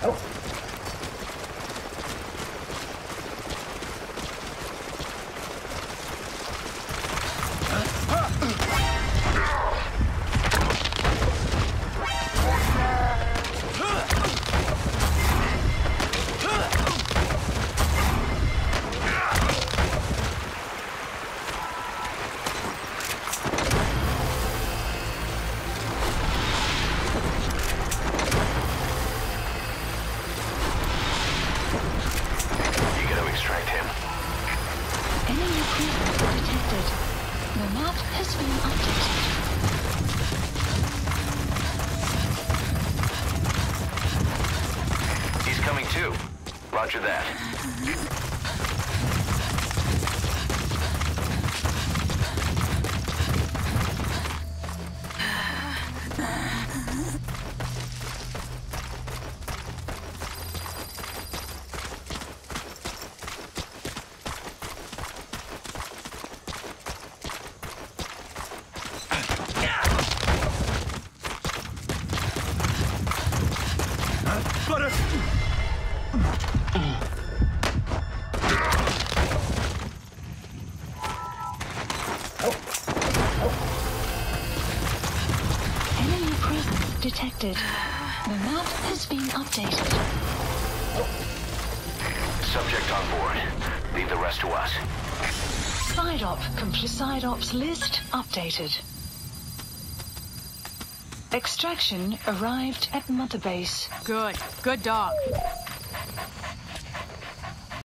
Roger that. Detected. The map has been updated. Subject on board. Leave the rest to us. Side ops list updated. Extraction arrived at Mother Base. Good dog.